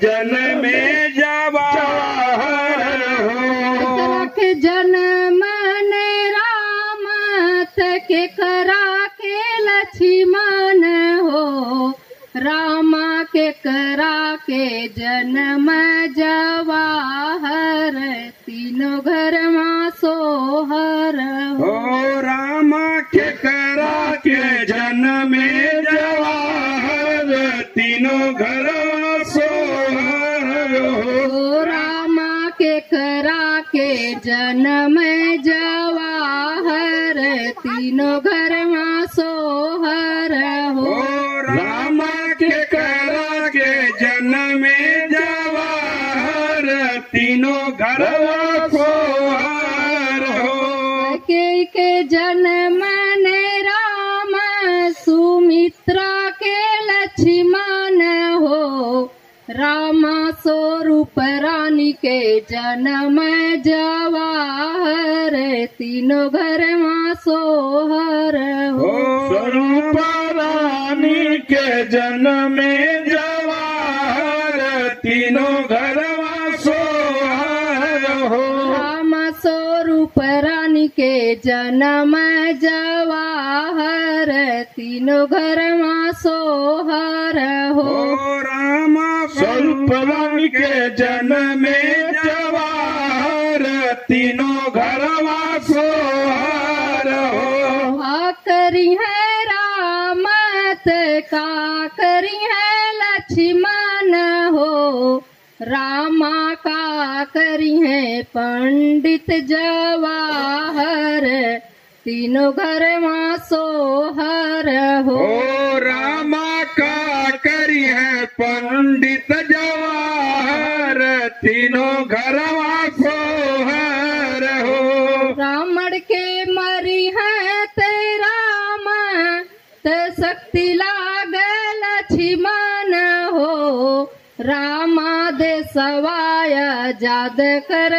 जन्मे जवाहर हो। दशरथ जन्मन राम के करा के लक्ष्मण हो। रामा के करा के जन्म जवाहर तीनों घर माँ सोहर हो। रामा के करा के जन्मे जवाहर तीनों घर सोहर हो। रामा के करा के जन्म जवाहर तीनों घर माँ सोहर हो। रामा के करा के जन्मे जवाहर तीनों घर सोहर हो। के जन्म ने राम सुमित्रा के लक्ष्मण हो। रामा स्वरूप रानी के जन्म जवाहर तीनों घर माँ सोहर हो। स्वरूप रानी के जन्मे जवाहर तीनों घर माँ सोहर हो। रामा स्वरूप रानी के जन्म जवाहर तीनों घर माँ सोहर हो। रामा स्वरूप रानी के जन्मे जवाहर तीनों घर माँ सोहर हो। करी है रामत का करी है लक्ष्मण हो। रामा का करी है पंडित जवाहर तीनों घर माँ सोहर हो। रामा का करी है पंडित जवाहर तीनों घर माँ सोहर हो। रावण के मरी है तेरा ते शक्ति लाग लक्ष्मण हो। रामा दे सवाय जाद कर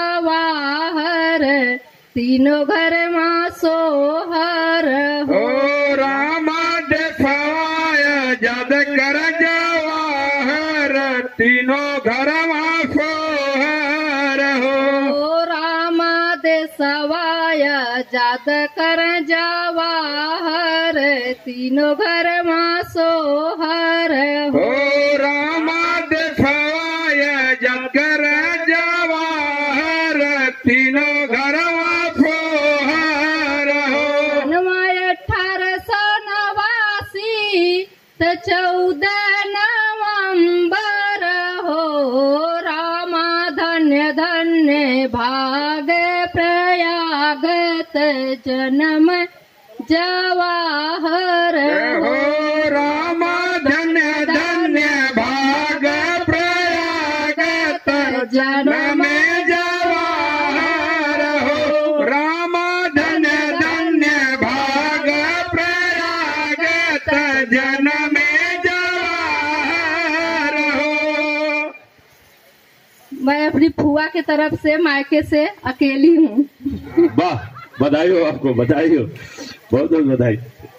जवाहर तीनों घर माँ सोहर हो। रामा दे सवाय जाद कर जवाहर तीनों घर माँ सोहर हो। रामा दे सवाय जाद कर जवाहर तीनों घर माँ सोहर हो। रामा दे सवाय जाद कर जवाहर तीनों घर माँ सोहर हो। 1889 14 नवंबर हो। रामा धन्य धन्य भाग प्रयागत जन्म जवाहर हो। रामा धन्य धन्य भाग प्रयागत जन्म जवाहर हो। रामा धन्य धन्य भाग प्रयागत जन्म जवाहर हो। मैं अपनी फुआ की तरफ से मायके से अकेली हूँ। वाह, बधाई हो आपको, बधाई हो, बहुत बहुत बधाई।